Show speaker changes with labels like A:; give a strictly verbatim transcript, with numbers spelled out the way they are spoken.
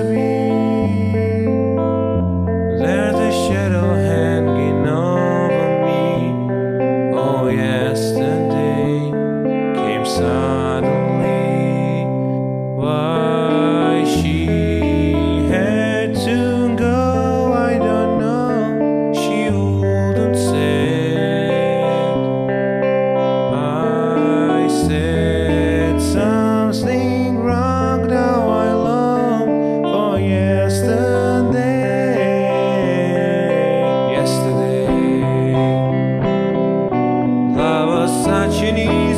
A: me. There's a shadow hanging over me. Oh, yesterday came suddenly. Why she had to go, I don't know. She wouldn't say. I said something wrong, now I long for yesterday. Yesterday, love was such an easy